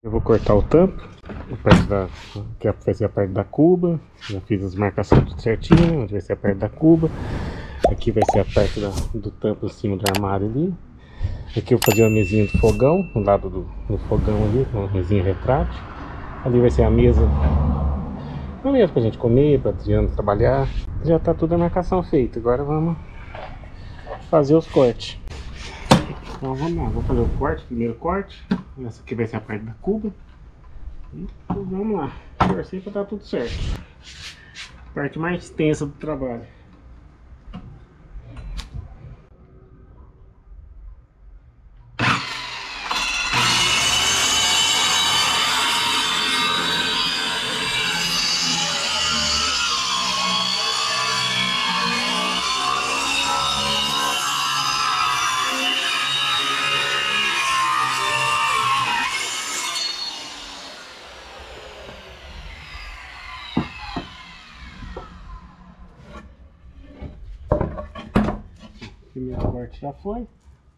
Eu vou cortar o tampo, que vai ser a parte da cuba. Já fiz as marcações tudo certinho, onde vai ser a parte da cuba. Aqui vai ser a parte do tampo em cima do armário ali. Aqui eu vou fazer uma mesinha do fogão, do lado do fogão ali, uma mesinha retrátil. Ali vai ser a mesa pra gente comer, pra Adriano trabalhar. Já tá toda a marcação feita, agora vamos fazer os cortes. Então vamos lá, vou fazer o corte, primeiro corte. Essa aqui vai ser a parte da cuba. E vamos lá, torcer pra dar tudo certo. Parte mais tensa do trabalho. O primeiro corte já foi.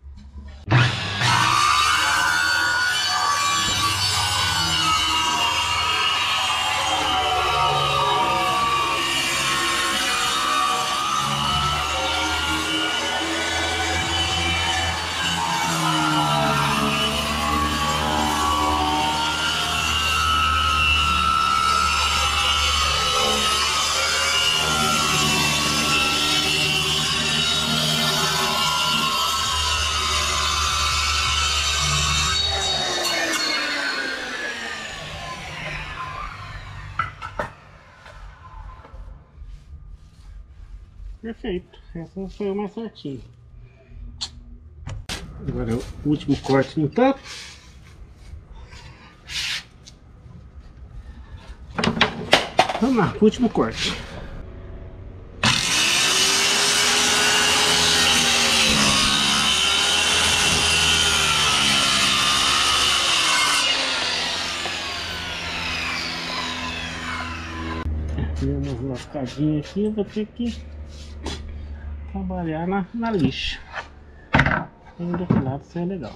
Perfeito, essa foi o mais certinho. Agora é o último corte no tampo. Vamos lá, último corte. Deu umas lascadinhas aqui, vou ter que trabalhar na lixa. E desse lado isso é legal.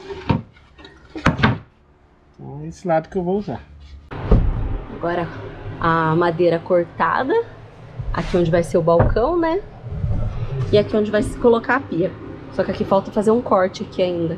Então é esse lado que eu vou usar. Agora a madeira cortada, aqui onde vai ser o balcão, né? E aqui onde vai se colocar a pia. Só que aqui falta fazer um corte aqui ainda.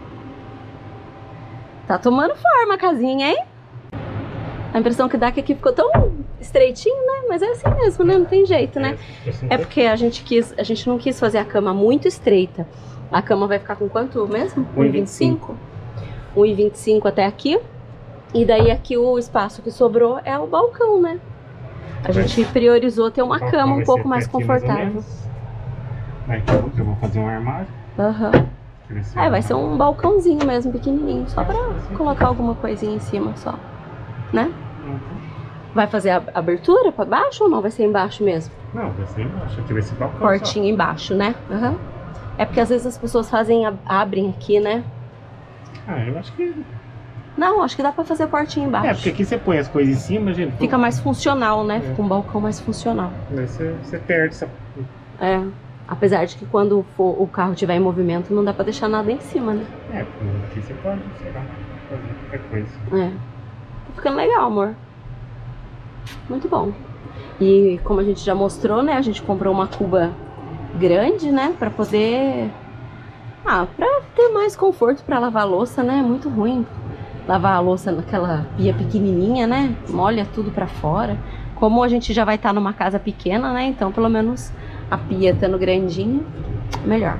Tá tomando forma a casinha, hein? A impressão que dá é que aqui ficou tão estreitinho, né? Mas é assim mesmo, né? Não tem jeito, né? É porque a gente não quis fazer a cama muito estreita. A cama vai ficar com quanto mesmo? 1,25? 1,25 até aqui. E daí aqui o espaço que sobrou é o balcão, né? A gente priorizou ter uma cama um pouco mais confortável. Aqui eu vou fazer um armário. Aham. Vai ser um balcãozinho mesmo, pequenininho. Só pra colocar alguma coisinha em cima só. Né? Vai fazer a abertura pra baixo ou não? Vai ser embaixo mesmo? Não, vai ser embaixo. Aqui vai ser balcão. Portinha só embaixo, né? Uhum. É porque às vezes as pessoas abrem aqui, né? Ah, eu acho que... Não, acho que dá pra fazer portinha embaixo. É, porque aqui você põe as coisas em cima, gente. Fica mais funcional, né? Fica um balcão mais funcional. Daí você perde essa... É. Apesar de que quando o carro estiver em movimento, não dá pra deixar nada em cima, né? É, aqui você pode, sei lá, fazer qualquer coisa. É. Tá ficando legal, amor. Muito bom. E como a gente já mostrou, né? A gente comprou uma cuba grande, né? Pra poder... pra ter mais conforto pra lavar a louça, né? É muito ruim lavar a louça naquela pia pequenininha, né? Molha tudo pra fora. Como a gente já vai estar numa casa pequena, né? Então, pelo menos a pia estando grandinha, melhor.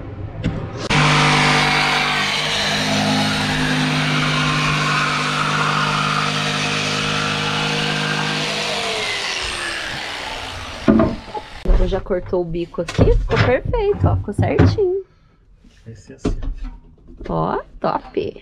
Agora já cortou o bico aqui, ficou perfeito, ó, ficou certinho. Vai ser assim. Ó, top.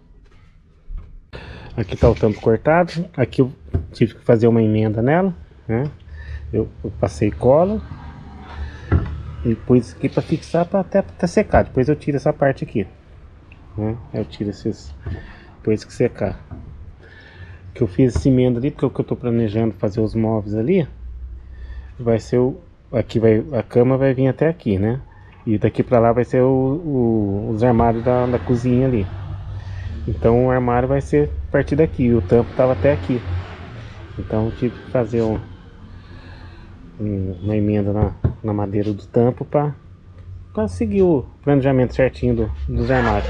Aqui tá o tampo cortado. Aqui eu tive que fazer uma emenda nela, né? Eu passei cola e pus aqui para fixar até secar. Depois eu tiro essa parte aqui, né? Eu tiro esses depois que secar. Que eu fiz essa emenda ali porque o que eu tô planejando fazer os móveis ali vai ser a cama vai vir até aqui, né? E daqui para lá vai ser os armários da cozinha ali. Então o armário vai ser a partir daqui. E o tampo tava até aqui. Então eu tive que fazer uma emenda na madeira do tampo para seguir o planejamento certinho dos armários.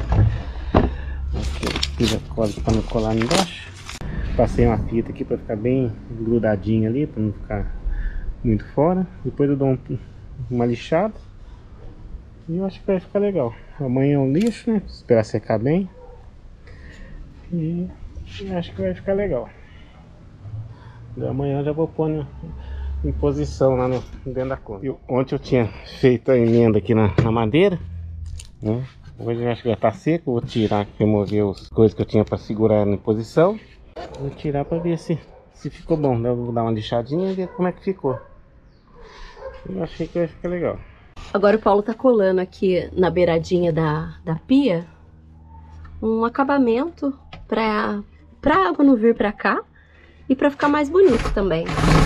Aqui, fiz a cola para não colar embaixo. Passei uma fita aqui para ficar bem grudadinho ali, para não ficar muito fora. Depois eu dou uma lixada. E eu acho que vai ficar legal. Amanhã é um lixo, né? Esperar secar bem. E acho que vai ficar legal. Amanhã eu já vou pôr em posição lá dentro da conta. Ontem eu tinha feito a emenda aqui na madeira, né? Hoje eu acho que já tá seco. Vou tirar, remover as coisas que eu tinha para segurar ela em posição. Vou tirar para ver se ficou bom. Eu vou dar uma lixadinha e ver como é que ficou. Eu achei que vai ficar legal. Agora o Paulo tá colando aqui na beiradinha da pia um acabamento pra água não vir pra cá e pra ficar mais bonito também.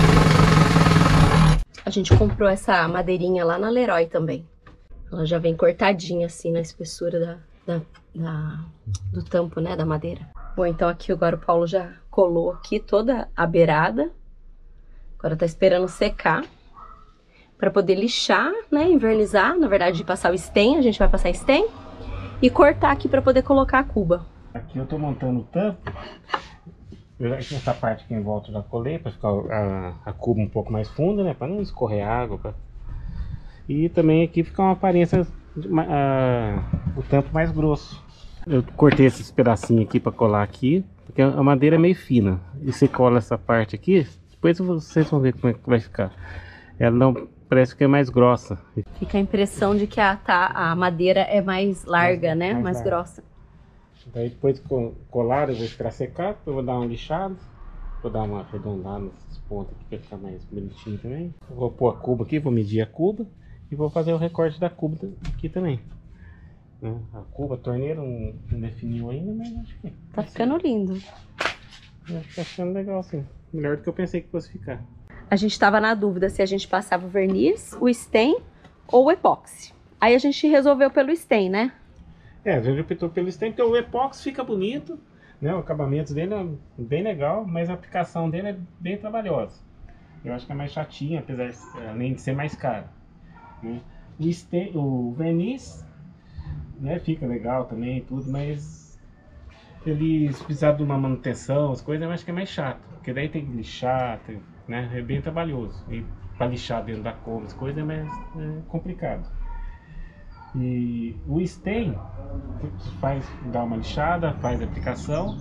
A gente comprou essa madeirinha lá na Leroy também. Ela já vem cortadinha assim na espessura do tampo, né, da madeira. Bom, então aqui agora o Paulo já colou aqui toda a beirada. Agora tá esperando secar para poder lixar, né, invernizar, na verdade passar o stain, a gente vai passar stain e cortar aqui para poder colocar a cuba. Aqui eu tô montando o tampo. Essa parte aqui em volta eu já colei para ficar a cuba um pouco mais funda, né, para não escorrer água. E também aqui fica uma aparência o tampo mais grosso. Eu cortei esses pedacinhos aqui para colar aqui, porque a madeira é meio fina. E você cola essa parte aqui, depois vocês vão ver como é que vai ficar. Ela não parece que é mais grossa. Fica a impressão de que a madeira é mais larga, né? Mais grossa. Daí depois de colar eu vou esperar secar, depois eu vou dar uma lixada. Vou dar uma arredondada nesses pontos aqui para ficar mais bonitinho também. Eu vou pôr a cuba aqui, vou medir a cuba e vou fazer o recorte da cuba aqui também. A cuba, a torneira não definiu ainda, mas acho que tá ficando lindo. Acho que tá ficando legal assim. Melhor do que eu pensei que fosse ficar. A gente estava na dúvida se a gente passava o verniz, o stain ou o epóxi. Aí a gente resolveu pelo stain, né? A gente optou pelo stain, porque o epóxi fica bonito, né? O acabamento dele é bem legal, mas a aplicação dele é bem trabalhosa. Eu acho que é mais chatinha, além de ser mais caro, né? O verniz, né, fica legal também e tudo, mas ele, se precisar de uma manutenção, as coisas, eu acho que é mais chato, porque daí tem que lixar, né? É bem trabalhoso. E para lixar dentro da coma, as coisas é mais complicado. E o stain dá uma lixada, faz a aplicação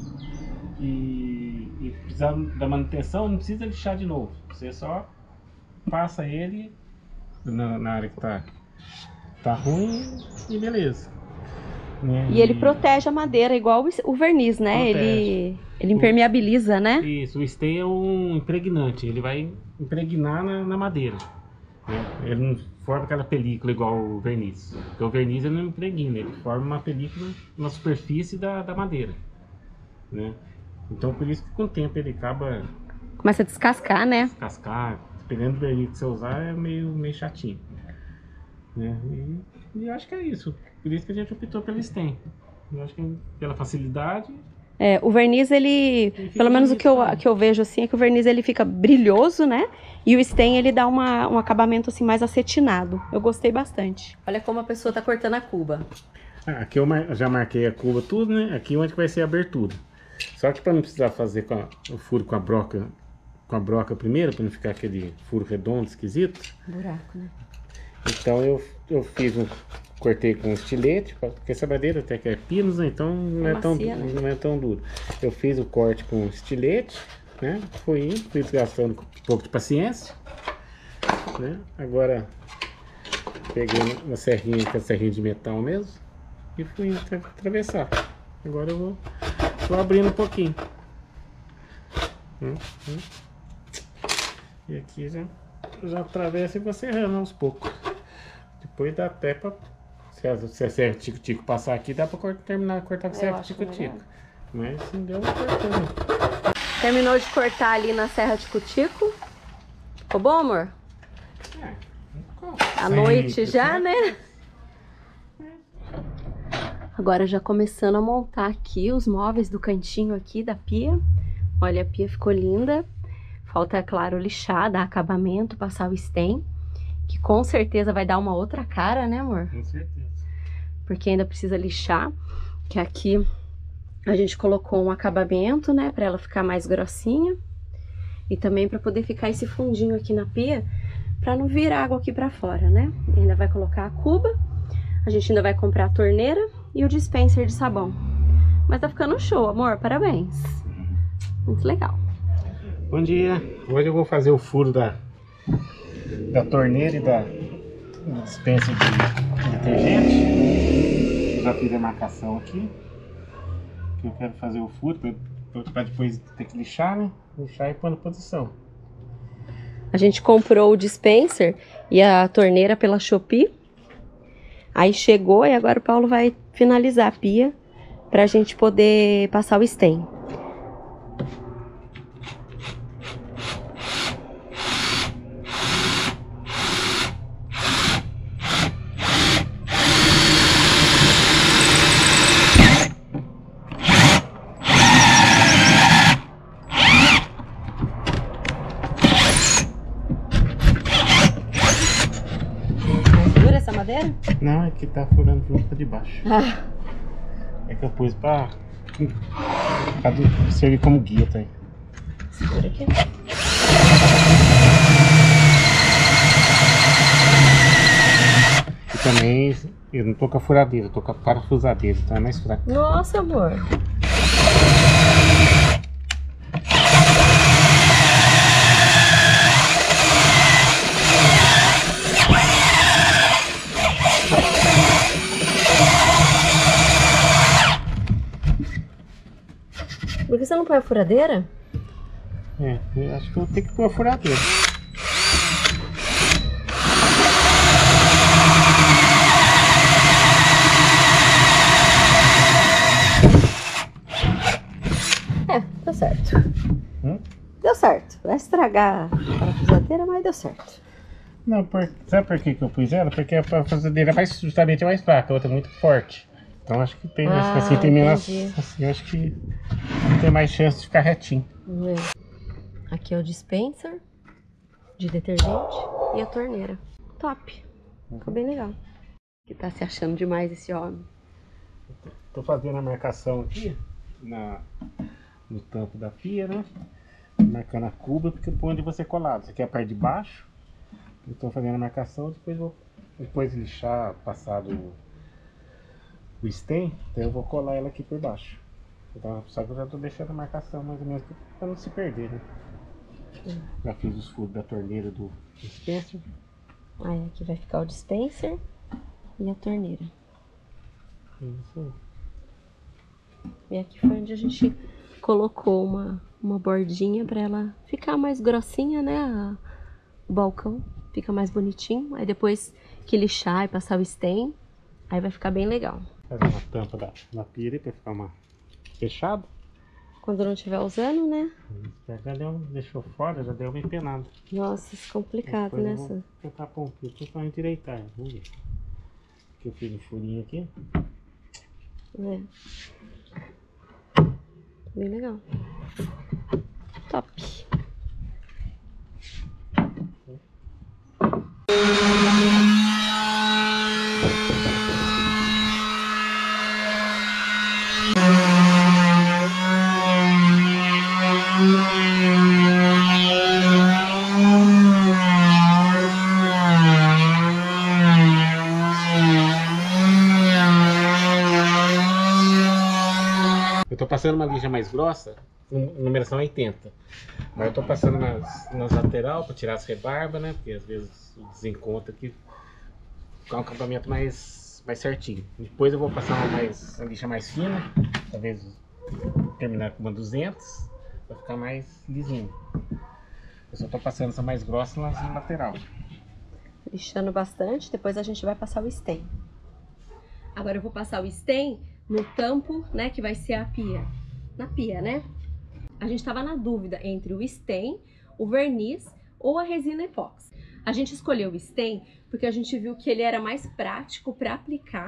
e precisar da manutenção, não precisa lixar de novo. Você só passa ele na área que tá ruim e beleza. E ele protege a madeira igual o verniz, né? Ele impermeabiliza, né? Isso, o stain é um impregnante, ele vai impregnar na madeira, né? Ele não forma aquela película igual o verniz, porque o verniz ele não impregna, ele forma uma película na superfície da madeira, né? Então por isso que com o tempo ele começa a descascar, né? Descascar, dependendo do verniz que você usar é meio chatinho, né? E eu acho que é isso, por isso que a gente optou pelo stain. Eu acho que pela facilidade. O verniz, ele pelo menos o que eu vejo assim, é que o verniz ele fica brilhoso, né? E o stain ele dá um acabamento assim mais acetinado. Eu gostei bastante. Olha como a pessoa tá cortando a cuba. Aqui eu já marquei a cuba tudo, né? Aqui onde vai ser a abertura. Só que para não precisar fazer o furo com a broca primeiro, para não ficar aquele furo redondo, esquisito. Buraco, né? Então eu cortei com estilete, porque essa madeira até que é pinos, né? Então não é tão duro. Eu fiz o corte com estilete, né? Fui desgastando com um pouco de paciência, né? Agora peguei uma serrinha, que é a serrinha de metal mesmo, e fui atravessar. Agora eu vou abrindo um pouquinho. E aqui já atravessa e vou serrando aos poucos. Depois dá até pra... Se a serra tico-tico passar aqui, dá pra terminar de cortar com a serra tico-tico. Mas se deu, não cortando. Terminou de cortar ali na serra tico-tico? Ficou bom, amor? À noite já, né? Agora já começando a montar aqui os móveis do cantinho aqui da pia. Olha, a pia ficou linda. Falta, claro, lixar, dar acabamento, passar o stain, que com certeza vai dar uma outra cara, né, amor? Com certeza. Porque ainda precisa lixar, que aqui a gente colocou um acabamento, né, pra ela ficar mais grossinha. E também pra poder ficar esse fundinho aqui na pia, pra não vir água aqui pra fora, né? E ainda vai colocar a cuba, a gente ainda vai comprar a torneira e o dispenser de sabão. Mas tá ficando show, amor, parabéns. Muito legal. Bom dia, hoje eu vou fazer o furo da torneira e da dispensa de detergente. Eu já fiz a marcação aqui, que eu quero fazer o furo para depois ter que lixar, né? Lixar e pôr na posição. A gente comprou o dispenser e a torneira pela Shopee. Aí chegou e agora o Paulo vai finalizar a pia pra gente poder passar o stain. Não, é que tá furando junto pra de baixo. É que eu pus pra servir como guia, tá aí. Segura aqui. E também, eu não tô com a furadeira, eu tô com a parafusadeira, então é mais fraco. Nossa, amor. Por que você não põe a furadeira? É, eu acho que eu vou ter que pôr a furadeira. É, deu certo. Deu certo. Vai estragar a parafusadeira, mas deu certo. Não, sabe por que eu pus ela? Porque a parafusadeira justamente é mais fraca, a outra é muito forte. Então acho que tem, assim tem menos. Assim, eu acho que tem mais chance de ficar retinho. Aqui é o dispenser de detergente e a torneira. Top. Ficou bem legal. Que tá se achando demais esse homem. Tô fazendo a marcação aqui no tampo da pia, né? Marcando a cuba, porque por onde você colado. Isso aqui é a parte de baixo. Eu tô fazendo a marcação, depois de lixar, passado o stain, então eu vou colar ela aqui por baixo. Então, só que eu já tô deixando a marcação mais ou menos para não se perder, né? Já fiz os furos da torneira do dispenser. Aí aqui vai ficar o dispenser e a torneira. Isso. E aqui foi onde a gente colocou uma bordinha para ela ficar mais grossinha, né? O balcão fica mais bonitinho. Aí depois que lixar e passar o stain, aí vai ficar bem legal. Fazer uma tampa da pia para ficar fechado. Quando não estiver usando, né? Já deixou fora, já deu uma empenada. Nossa, isso é complicado, né? Vou tentar pôr um pouquinho pra endireitar. Vamos ver. Aqui eu fiz um furinho aqui. É. Bem legal. Top. Eu tô passando uma lixa mais grossa, numeração 80. Mas eu tô passando nas lateral para tirar as rebarbas, né? Porque às vezes o desencontro aqui fica um acabamento mais certinho. Depois eu vou passar uma lixa mais fina, talvez terminar com uma 200, para ficar mais lisinho. Eu só tô passando essa mais grossa na lateral. Lixando bastante, depois a gente vai passar o stain. Agora eu vou passar o stain no tampo, né, que vai ser a pia. Na pia, né? A gente tava na dúvida entre o stain, o verniz ou a resina epóxi. A gente escolheu o stain porque a gente viu que ele era mais prático para aplicar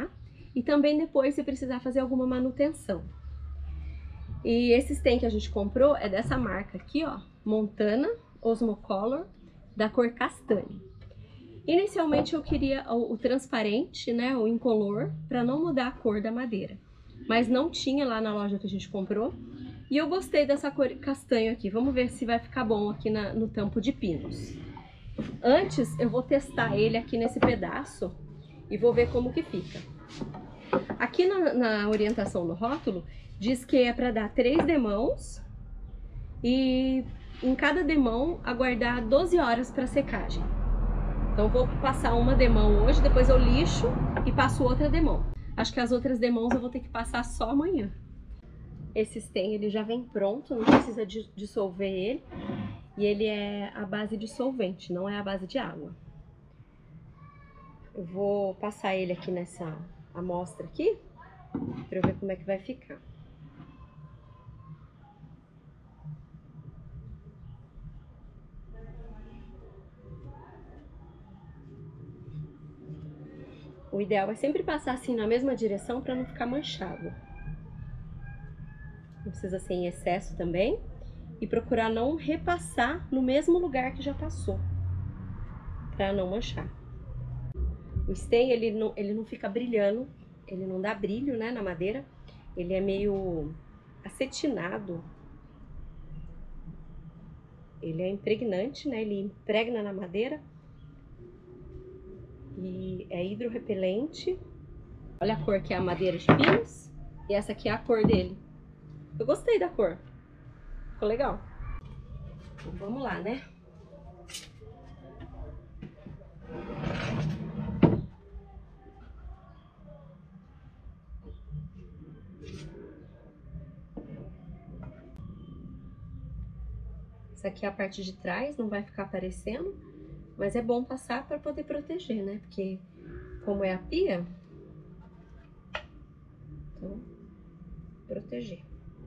e também depois se precisar fazer alguma manutenção. E esse stem que a gente comprou é dessa marca aqui, ó, Montana Osmocolor, da cor castanho. Inicialmente eu queria o transparente, né, o incolor, para não mudar a cor da madeira. Mas não tinha lá na loja que a gente comprou. E eu gostei dessa cor castanho aqui. Vamos ver se vai ficar bom aqui no tampo de pinos. Antes eu vou testar ele aqui nesse pedaço e vou ver como que fica. Aqui na orientação no rótulo diz que é para dar 3 demãos e em cada demão aguardar 12 horas para secagem. Então vou passar uma demão hoje, depois eu lixo e passo outra demão. Acho que as outras demãos eu vou ter que passar só amanhã. Esse stem ele já vem pronto, não precisa dissolver ele. E ele é a base de solvente, não é a base de água. Eu vou passar ele aqui nessa amostra aqui, para eu ver como é que vai ficar. O ideal é sempre passar assim na mesma direção para não ficar manchado. Não precisa ser em excesso também. E procurar não repassar no mesmo lugar que já passou, para não manchar. O stem ele não fica brilhando, ele não dá brilho, né, na madeira. Ele é meio acetinado. Ele é impregnante, né? Ele impregna na madeira. E é hidrorrepelente. Olha a cor que é a madeira de pinos. E essa aqui é a cor dele. Eu gostei da cor. Ficou legal. Então vamos lá, né? Essa aqui é a parte de trás, não vai ficar aparecendo. Mas é bom passar para poder proteger, né? Porque como é a pia, então, proteger.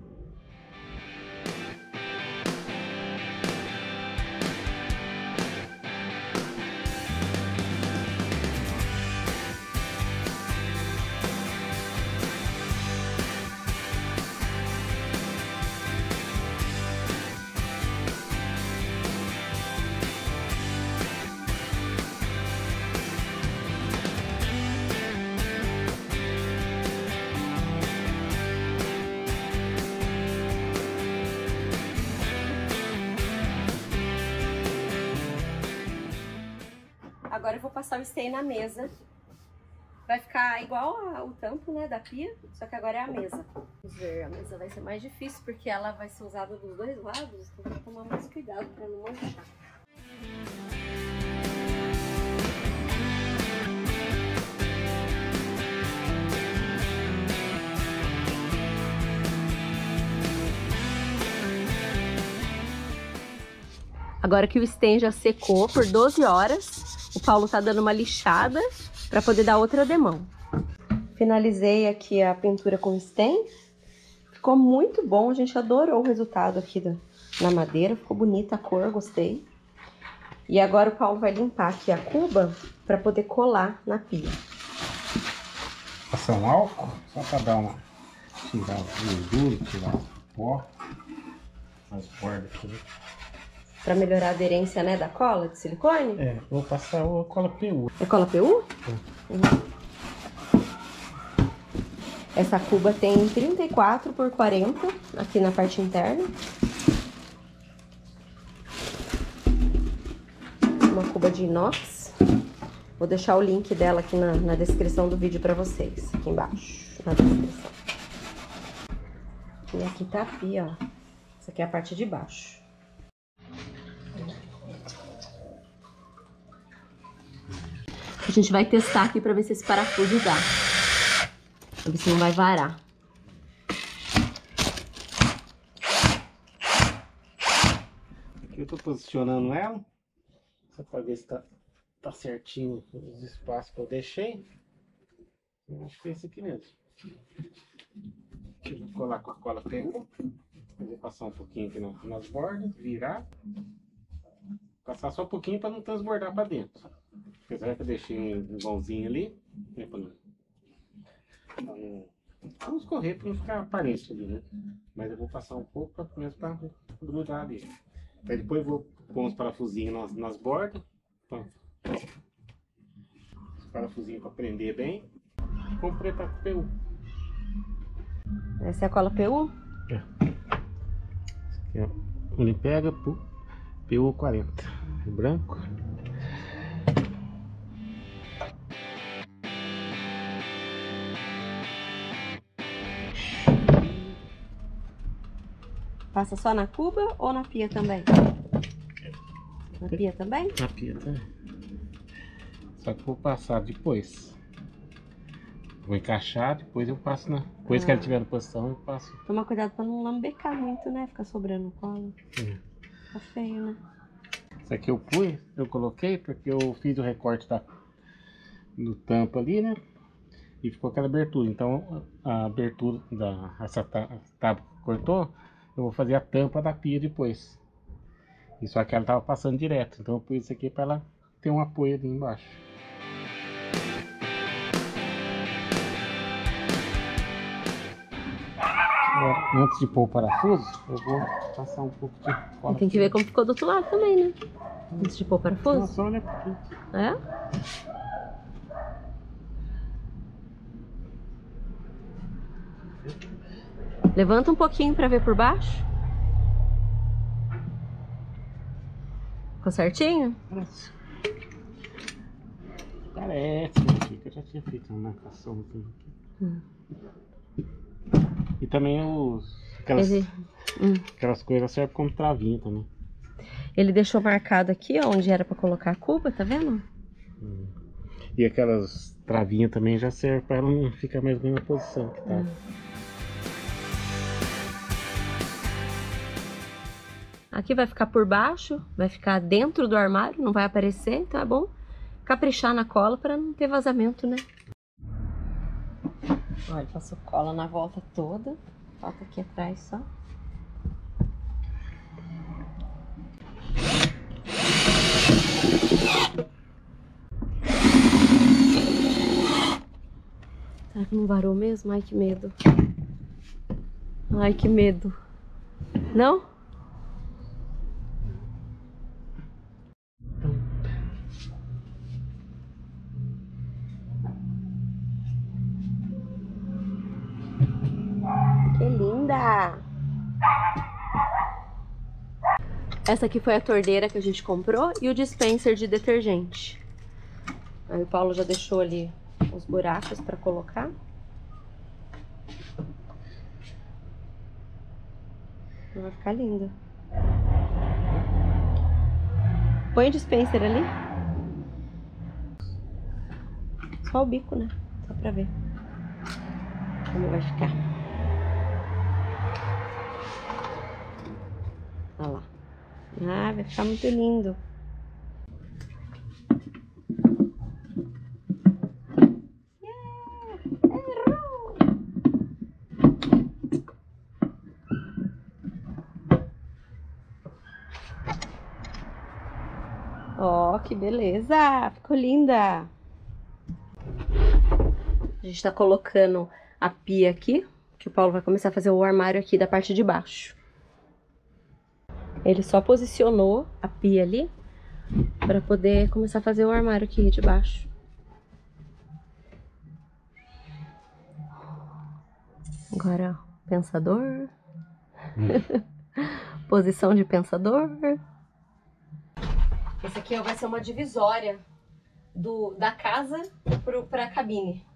Agora eu vou passar o stain na mesa. Vai ficar igual ao tampo, né, da pia, só que agora é a mesa. Vamos ver, a mesa vai ser mais difícil porque ela vai ser usada dos dois lados, então vou tomar mais cuidado para não manchar. Agora que o stain já secou por 12 horas, o Paulo tá dando uma lixada para poder dar outra demão. Finalizei aqui a pintura com stain. Ficou muito bom, a gente adorou o resultado aqui na madeira. Ficou bonita a cor, gostei. E agora o Paulo vai limpar aqui a cuba para poder colar na pia. Passar um álcool, só para dar uma... tirar o gordura, tirar o pó, as bordas aqui. Para melhorar a aderência, né, da cola de silicone? É, vou passar a cola PU. É cola PU? Essa cuba tem 34 por 40 aqui na parte interna. Uma cuba de inox. Vou deixar o link dela aqui na descrição do vídeo para vocês, aqui embaixo, na descrição. E aqui tá a pia, ó. Essa aqui é a parte de baixo. A gente vai testar aqui pra ver se esse parafuso dá. Pra ver se não vai varar. Aqui eu tô posicionando ela. Só pra ver se tá certinho os espaços que eu deixei. Eu acho que é esse aqui mesmo. Eu vou colar com a cola PU. Vou passar um pouquinho aqui nas bordas, virar. Passar só um pouquinho para não transbordar para dentro. Apesar que eu deixei um vãozinho ali, né, Vamos escorrer para não ficar aparente ali, né? Mas eu vou passar um pouco para grudar ali. Aí depois eu vou pôr uns parafusinhos nas bordas. Pronto. Os parafusinhos para prender bem. Comprei para PU. Essa é a cola PU? É. Aqui, ó. Unipega PU 40. Branco. Passa só na cuba ou na pia também? Na pia também? Na pia também. Só que eu vou passar depois. Vou encaixar, depois eu passo na... Depois que ela estiver na posição, eu passo. Toma cuidado pra não lambecar muito, né? Ficar sobrando cola. Tá feio, né? Isso aqui eu coloquei porque eu fiz o recorte do tampo ali, né? E ficou aquela abertura. Então a abertura essa tábua que cortou, eu vou fazer a tampa da pia depois. E só que ela tava passando direto. Então eu pus isso aqui para ela ter um apoio ali embaixo. Agora, antes de pôr o parafuso, eu vou passar um pouco de cola. Tem que ver como ficou do outro lado também, né? Antes de pôr o parafuso. Não, só olha aqui. É? Levanta um pouquinho pra ver por baixo. Ficou certinho? Parece, minha filha, que eu já tinha feito uma marcação aqui. E também aquelas coisas servem como travinha também. Ele deixou marcado aqui, ó, onde era pra colocar a cuba, tá vendo? E aquelas travinhas também já servem para ela não ficar mais na mesma posição que tá. Aqui vai ficar por baixo, vai ficar dentro do armário, não vai aparecer, então é bom caprichar na cola para não ter vazamento, né? Olha, passou cola na volta toda, falta aqui atrás só. Será que não varou mesmo? Ai, que medo. Ai, que medo. Não? Que linda! Essa aqui foi a torneira que a gente comprou e o dispenser de detergente. Aí o Paulo já deixou ali os buracos para colocar. Vai ficar linda. Põe o dispenser ali. Só o bico, né? Só pra ver como vai ficar. Olha lá. Ah, vai ficar muito lindo. Ó, que beleza! Ficou linda! A gente tá colocando a pia aqui, que o Paulo vai começar a fazer o armário aqui da parte de baixo. Ele só posicionou a pia ali para poder começar a fazer o armário aqui de baixo. Agora, ó, pensador. Posição de pensador. Esse aqui vai ser uma divisória da casa para a cabine.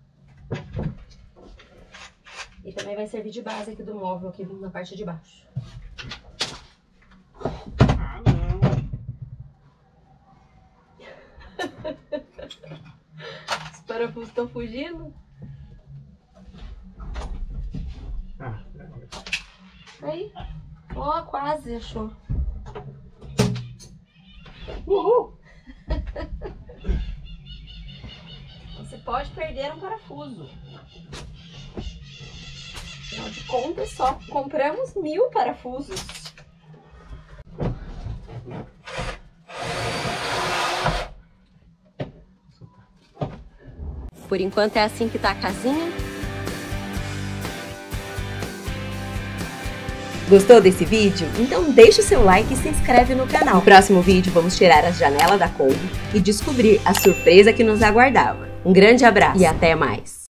E também vai servir de base aqui do móvel, aqui na parte de baixo. Ah, não. Os parafusos estão fugindo? Aí, ó, quase achou. Uhul! Você pode perder um parafuso. Afinal de contas, só compramos 1000 parafusos. Por enquanto é assim que tá a casinha. Gostou desse vídeo? Então deixa o seu like e se inscreve no canal. No próximo vídeo vamos tirar as janelas da Kombi e descobrir a surpresa que nos aguardava. Um grande abraço e até mais!